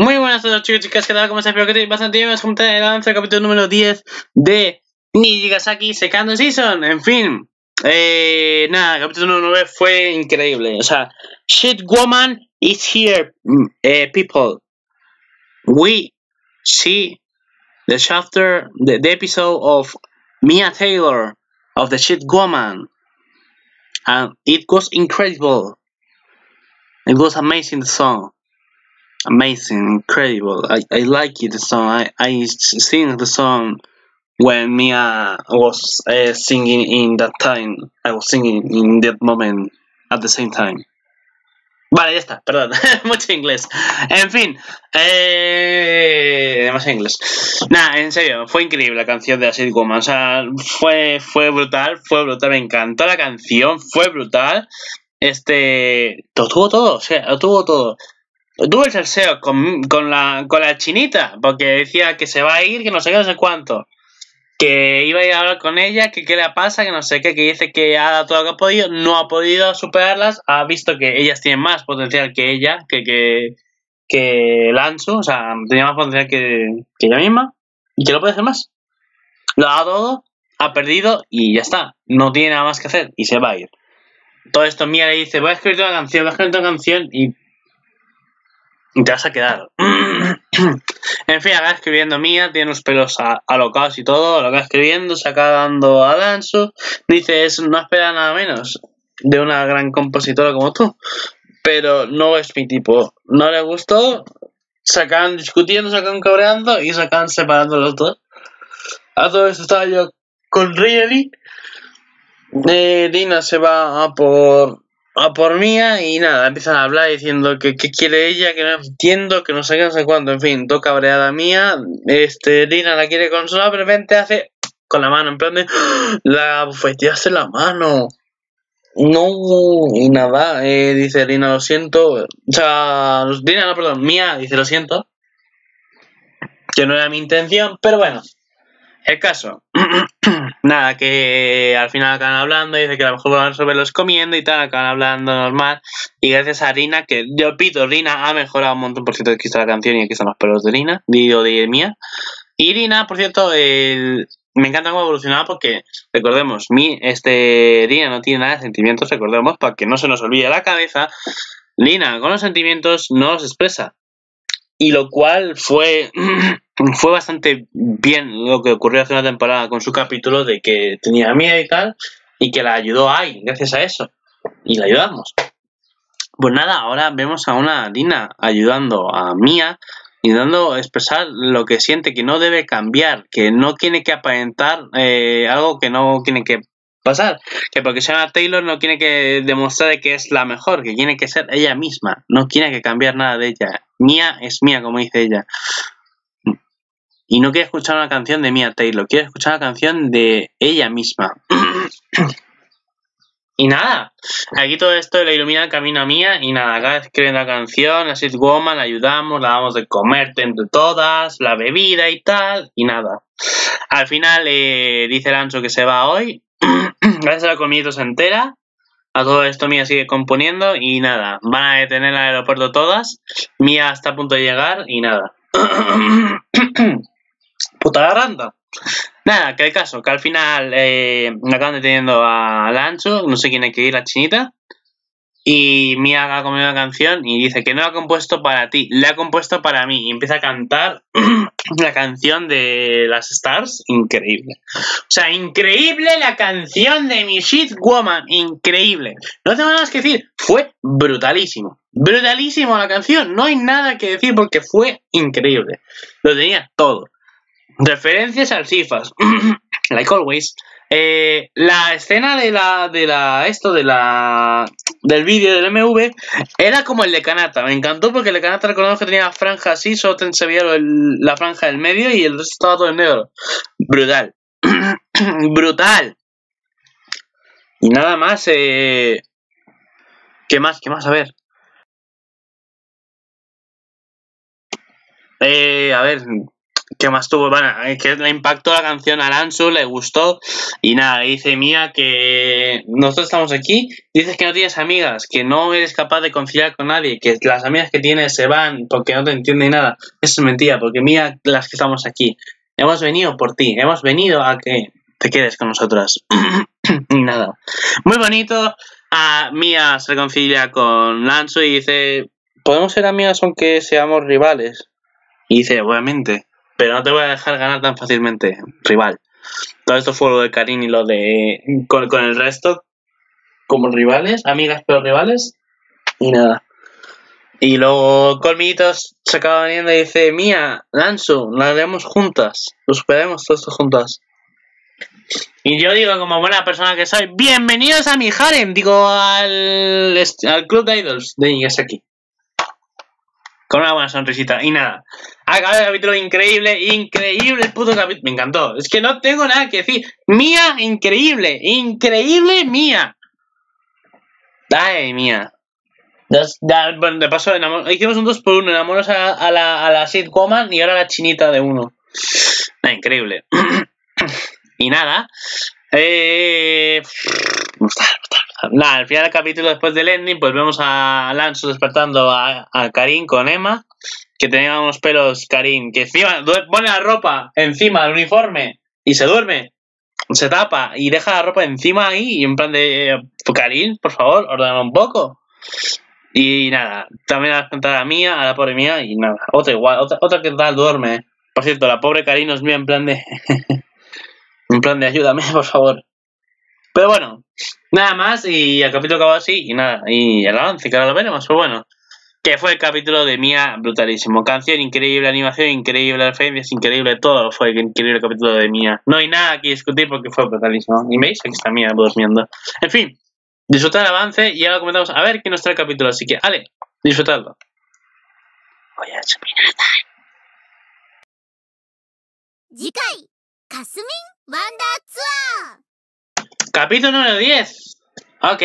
Muy buenas a todos chicos y chicas, ¿qué tal? ¿Cómo estáis? Espero que estéis bastante bien. Vamos a comentar el avance del capítulo número 10 de Nijigasaki Second Season. En fin, nada, el capítulo número 9 fue increíble. O sea, Shit Woman is here, people. We see the chapter, the episode of Mia Taylor of the Shit Woman. And it was incredible. It was amazing, the song. Amazing, incredible. I like it, the song. I sing the song when Mia was singing in that time. I was singing in that moment at the same time. Vale, ya está, perdón. Mucho inglés. En fin, demasiado inglés. Nada, en serio, fue increíble la canción de Acid Woman. O sea, fue brutal, me encantó la canción, fue brutal. Lo tuvo todo, o sea, lo tuvo todo. Tuvo el salseo con la chinita, porque decía que se va a ir, que no sé qué, no sé cuánto. Que iba a ir a hablar con ella, que qué le pasa, que no sé qué, que dice que ha dado todo lo que ha podido, no ha podido superarlas, ha visto que ellas tienen más potencial que ella, que Lanzu, o sea, tenía más potencial que ella misma, y que lo puede hacer más. Lo ha dado todo, ha perdido y ya está, no tiene nada más que hacer, y se va a ir. Todo esto Mia le dice, voy a escribir una canción, y te vas a quedar. En fin, acaba escribiendo Mia, tiene unos pelos alocados y todo, lo acaba escribiendo, se acaba dando a Dansu. Dice, no espera nada menos de una gran compositora como tú, pero no es mi tipo. No le gustó, se acaban discutiendo, se acaban cabreando y se acaban separando los dos. A todo esto estaba yo con Rieri. Dina se va a por Mia y nada, empiezan a hablar diciendo que quiere ella, que no entiendo, que no sé qué, no sé cuándo, en fin, toca cabreada Mia, Dina la quiere consolar, pero de repente hace con la mano, en plan de la bufeteaste la mano. No, y nada, dice Dina, lo siento, o sea, Dina, no, perdón, Mia dice lo siento, que no era mi intención, pero bueno, el caso. Nada, que al final acaban hablando, dice que a lo mejor van a resolverlos comiendo y tal, acaban hablando normal. Y gracias a Rina, que yo repito, Rina ha mejorado un montón, por cierto, aquí está la canción y aquí están los pelos de Rina, digo de Mia. Y Rina, por cierto, me encanta cómo ha evolucionado porque, recordemos, Rina no tiene nada de sentimientos, recordemos, para que no se nos olvide la cabeza, Rina con los sentimientos no los expresa. Y lo cual fue bastante bien lo que ocurrió hace una temporada con su capítulo de que tenía miedo y tal, y que la ayudó ahí, gracias a eso. Y la ayudamos. Pues nada, ahora vemos a una Dina ayudando a Mia y dando a expresar lo que siente, que no debe cambiar, que no tiene que aparentar algo que no tiene que pasar, que porque sea Taylor no tiene que demostrar que es la mejor, que tiene que ser ella misma, no tiene que cambiar nada de ella. Mia es Mia, como dice ella. Y no quiere escuchar una canción de Mia Taylor, quiere escuchar una canción de ella misma. Y nada, aquí todo esto le ilumina el camino a Mia y nada, acá escriben la canción, la Sweet Woman, la ayudamos, la damos de comer entre todas, la bebida y tal, y nada. Al final dice Lanzo que se va hoy, gracias a la comida se entera, a todo esto Mia sigue componiendo y nada, van a detener al aeropuerto todas, Mia está a punto de llegar y nada. Puta garganta. Nada, que el caso, que al final acaban deteniendo a Lancho, no sé quién hay que ir, la chinita. Y Mia ha comido una canción y dice que no la ha compuesto para ti, la ha compuesto para mí. Y empieza a cantar la canción de las Stars, increíble. O sea, increíble la canción de mi Shit Woman, increíble. No tengo nada más que decir, fue brutalísimo. Brutalísimo la canción, no hay nada que decir porque fue increíble. Lo tenía todo. Referencias al Cifas, like always. La escena del vídeo del MV era como el de Kanata. Me encantó porque el de Kanata recordamos que tenía la franja así, solo se veía la franja del medio y el resto estaba todo en negro. Brutal. Brutal. Y nada más. ¿Qué más? A ver. A ver. ¿Qué más tuvo? Bueno, es que le impactó la canción a Lansu, le gustó. Y nada, dice Mía que nosotros estamos aquí. Dices que no tienes amigas, que no eres capaz de conciliar con nadie, que las amigas que tienes se van porque no te entienden nada. Eso es mentira, porque Mía, las que estamos aquí, hemos venido por ti, hemos venido a que te quedes con nosotras. Y nada. Muy bonito. Mía se reconcilia con Lansu y dice: ¿podemos ser amigas aunque seamos rivales? Y dice: obviamente, pero no te voy a dejar ganar tan fácilmente, rival. Todo esto fue lo de Karin y lo de... Con el resto, como rivales, amigas pero rivales, y nada. Y luego Colmillitos se acaba veniendo y dice: Mía, Lansu, lo haremos juntas, lo superaremos todos juntas. Y yo digo, como buena persona que soy: bienvenidos a mi harem, digo al club de idols de Igasaki. Con una buena sonrisita. Y nada. Acaba el capítulo increíble. Increíble el puto capítulo. Me encantó. Es que no tengo nada que decir. Mía, increíble. Increíble, Mía. Ay, Mía. Bueno, de paso, hicimos un 2x1. Enamoramos a la Sid Woman y ahora la chinita de uno. Increíble. Y nada. Nada, al final del capítulo, después del ending, pues vemos a Lansu despertando a Karin con Emma, que tenía unos pelos, Karin, que encima pone la ropa encima del uniforme y se duerme, se tapa y deja la ropa encima ahí, y en plan de Karin, por favor, ordena un poco. Y nada, también a la a Mía, a la pobre Mía, y nada, otra que tal duerme. Por cierto, la pobre Karin nos mira en plan de en plan de ayúdame, por favor. Pero bueno, nada más, y el capítulo acabó así, y nada, y el avance, que ahora lo veremos, pero bueno, que fue el capítulo de Mía brutalísimo. Canción increíble, animación increíble, referencias increíble, todo fue increíble el capítulo de Mía. No hay nada que discutir porque fue brutalísimo. Y veis, aquí está Mía durmiendo. En fin, disfrutad el avance y ahora comentamos a ver qué nos trae el capítulo, así que, ale, disfrutadlo. Voy a subir nada. Capítulo número 10. Ok.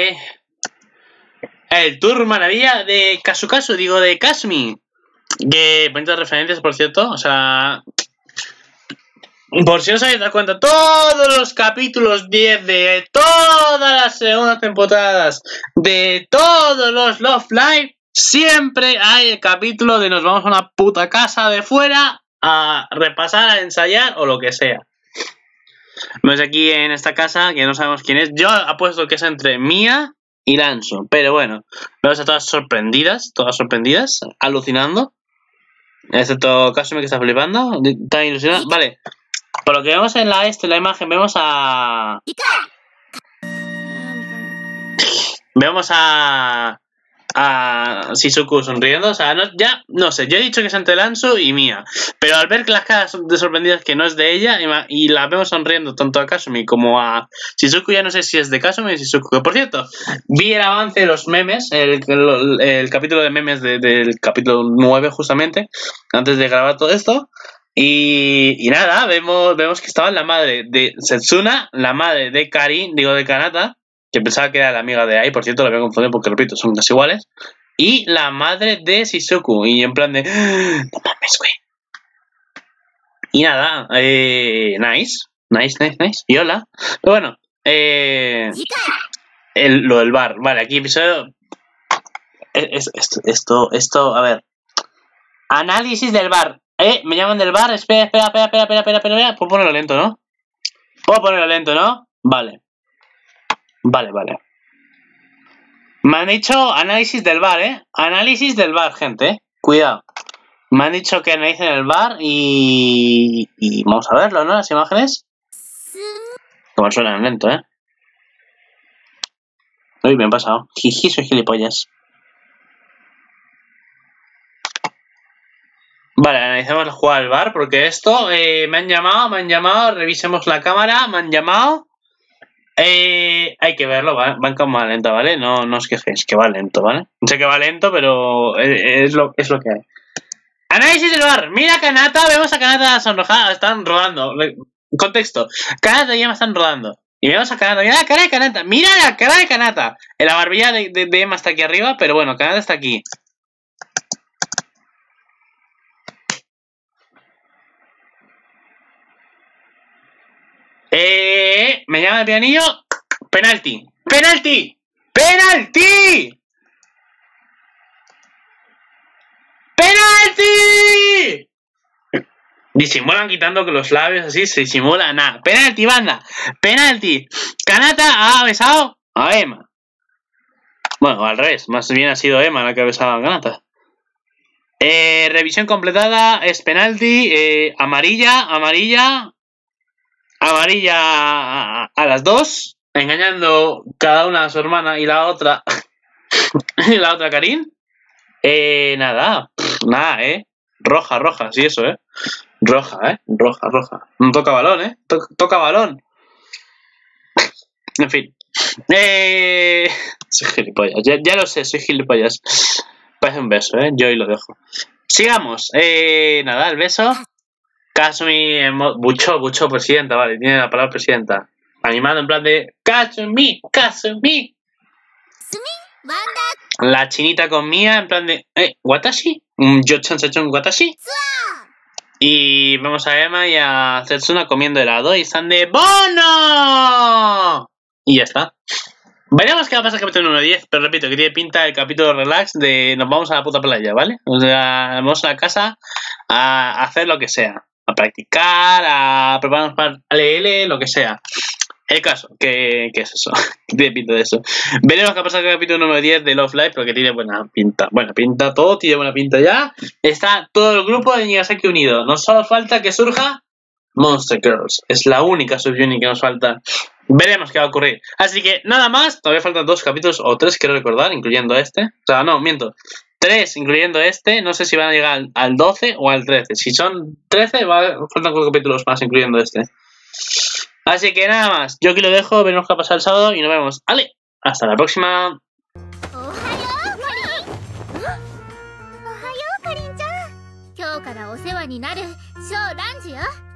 El tour maravilla de Kasukasu, digo, de Kasumi. Que bonitas referencias, por cierto. O sea, por si no os habéis dado cuenta, todos los capítulos 10 de todas las segundas temporadas de todos los Love Live, siempre hay el capítulo de nos vamos a una puta casa de fuera a repasar, a ensayar o lo que sea. Vemos aquí en esta casa, que no sabemos quién es. Yo apuesto que es entre Mía y Lansu, pero bueno, vemos a todas sorprendidas, alucinando. Excepto Kasumi, que está flipando, está ilusionado. Vale, por lo que vemos en la imagen, vemos a Shizuku sonriendo. O sea, no sé, yo he dicho que es entre Lansu y Mía, pero al ver que las caras de sorprendidas que no es de ella y la vemos sonriendo tanto a Kasumi como a Shizuku, ya no sé si es de Kasumi o de Shizuku. Que, por cierto, vi el avance de los memes, el capítulo de memes del capítulo 9 justamente, antes de grabar todo esto. Y nada, vemos que estaba la madre de Setsuna, la madre de Karin, digo de Kanata, que pensaba que era la amiga de Ai, por cierto, lo voy a confundir porque, repito, son casi iguales. Y la madre de Shizuku, y en plan de no mames, güey. Y nada, nice. Y hola. Pero bueno, lo del bar. Vale, aquí episodio. Esto, a ver. Análisis del bar. Me llaman del bar. Espera. Puedo ponerlo lento, ¿no? Vale. Me han dicho análisis del bar, Análisis del bar, gente, Cuidado. Me han dicho que analicen el bar y vamos a verlo, ¿no? Las imágenes. Como suenan lento, Uy, me han pasado. Jiji, soy gilipollas. Vale, analicemos la jugada del bar, porque esto, me han llamado, revisemos la cámara, me han llamado. Hay que verlo, va en cámara lenta, ¿vale? No os quejéis, que va lento, ¿vale? Sé que va lento, pero es lo que hay. Análisis del bar. Mira a Kanata, vemos a Kanata sonrojada, están rodando. Contexto, Kanata y Emma están rodando. Y vemos a Kanata, mira la cara de Kanata, mira la cara de Kanata. La barbilla de Emma está aquí arriba, pero bueno, Kanata está aquí. Me llama el pianillo. Penalti. ¡Penalti! ¡Penalti! ¡Penalti! Disimulan quitando que los labios así, se disimula nada. ¡Penalti, banda! ¡Penalti! Kanata ha besado a Emma. Bueno, al revés, más bien ha sido Emma la que ha besado a Kanata. Revisión completada, es penalti, amarilla a las dos, engañando cada una a su hermana y la otra Karin. Nada, roja, sí eso, roja. No toca balón, toca balón. En fin, soy gilipollas, ya lo sé, soy gilipollas. Parece un beso, yo ahí lo dejo. Sigamos. Nada, el beso. Kasumi, Bucho, presidenta, vale, tiene la palabra presidenta. Animado en plan de Kasumi. La chinita con Mia en plan de Watashi. Yo-chan Watashi. Y vemos a Emma y a Setsuna comiendo helado y están de ¡Bono! Y ya está. Veremos qué va a pasar en el capítulo 1.10, pero repito, que tiene pinta el capítulo relax de nos vamos a la puta playa, ¿vale? O sea, vamos a la casa a hacer lo que sea, a practicar, a prepararnos para el LL, lo que sea. El caso, ¿qué es eso? ¿Qué tiene pinta de eso? Veremos qué va a pasar en el capítulo número 10 de Love Live, pero que tiene buena pinta. Buena pinta, todo tiene buena pinta ya. Está todo el grupo de Nigasaki unido. Nos solo falta que surja Monster Girls. Es la única subunit que nos falta. Veremos qué va a ocurrir. Así que nada más. Todavía faltan 2 capítulos o 3, quiero recordar, incluyendo este. O sea, no, miento. 3 incluyendo este. No sé si van a llegar al 12 o al 13. Si son 13, faltan 4 capítulos más, incluyendo este. Así que nada más. Yo aquí lo dejo. Veremos qué va a pasar el sábado y nos vemos. ¡Ale! Hasta la próxima. 今日からお世話になるショーランジよ。